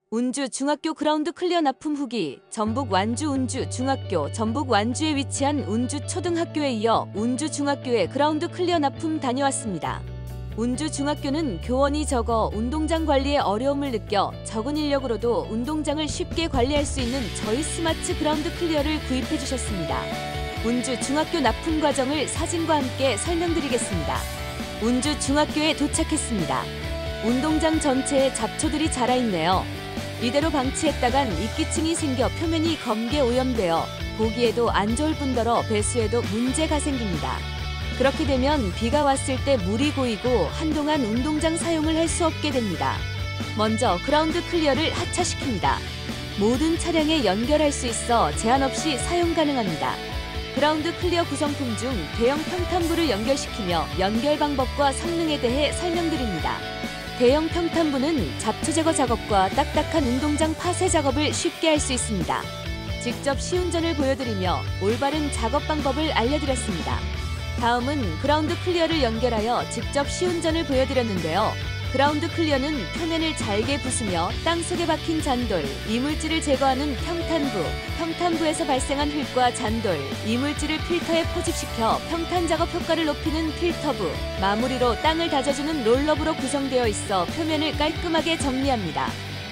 운주 중학교 그라운드 클리어 납품 후기. 전북 완주 운주 중학교. 전북 완주에 위치한 운주 초등학교에 이어 운주 중학교에 그라운드 클리어 납품 다녀왔습니다. 운주 중학교는 교원이 적어 운동장 관리에 어려움을 느껴 적은 인력으로도 운동장을 쉽게 관리할 수 있는 저희 스마트 그라운드 클리어를 구입해 주셨습니다. 운주 중학교 납품 과정을 사진과 함께 설명드리겠습니다. 운주 중학교에 도착했습니다. 운동장 전체에 잡초들이 자라있네요. 이대로 방치했다간 이끼층이 생겨 표면이 검게 오염되어 보기에도 안 좋을 뿐더러 배수에도 문제가 생깁니다. 그렇게 되면 비가 왔을 때 물이 고이고 한동안 운동장 사용을 할 수 없게 됩니다. 먼저 그라운드 클리어를 하차시킵니다. 모든 차량에 연결할 수 있어 제한 없이 사용 가능합니다. 그라운드 클리어 구성품 중 대형 평탄부를 연결시키며 연결 방법과 성능에 대해 설명드립니다. 대형 평탄부는 잡초 제거 작업과 딱딱한 운동장 파쇄 작업을 쉽게 할 수 있습니다. 직접 시운전을 보여드리며 올바른 작업 방법을 알려드렸습니다. 다음은 그라운드 클리어를 연결하여 직접 시운전을 보여드렸는데요. 그라운드 클리어는 표면을 잘게 부수며 땅속에 박힌 잔돌, 이물질을 제거하는 평탄부, 평탄부에서 발생한 흙과 잔돌, 이물질을 필터에 포집시켜 평탄 작업 효과를 높이는 필터부, 마무리로 땅을 다져주는 롤러부로 구성되어 있어 표면을 깔끔하게 정리합니다.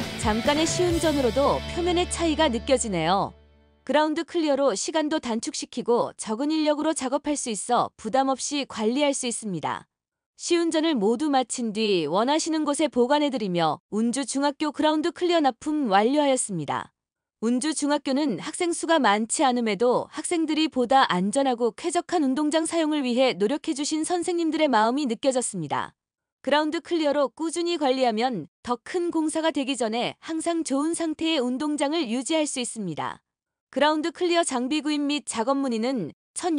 잠깐의 시운전으로도 표면의 차이가 느껴지네요. 그라운드 클리어로 시간도 단축시키고 적은 인력으로 작업할 수 있어 부담 없이 관리할 수 있습니다. 시운전을 모두 마친 뒤 원하시는 곳에 보관해드리며 운주 중학교 그라운드 클리어 납품 완료하였습니다. 운주 중학교는 학생 수가 많지 않음에도 학생들이 보다 안전하고 쾌적한 운동장 사용을 위해 노력해주신 선생님들의 마음이 느껴졌습니다. 그라운드 클리어로 꾸준히 관리하면 더 큰 공사가 되기 전에 항상 좋은 상태의 운동장을 유지할 수 있습니다. 그라운드 클리어 장비 구입 및 작업 문의는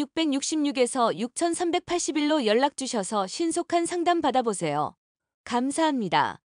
1666에서 6381로 연락 주셔서 신속한 상담 받아보세요. 감사합니다.